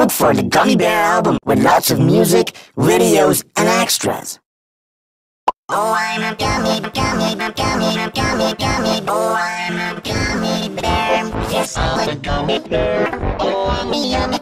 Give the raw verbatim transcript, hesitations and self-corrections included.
look for the Gummy Bear album with lots of music, videos, and extras. Oh, I'm a gummy, gummy, gummy, gummy, gummy. Oh, I'm a gummy bear. Yes, I'm a gummy bear. Oh, I'm a yummy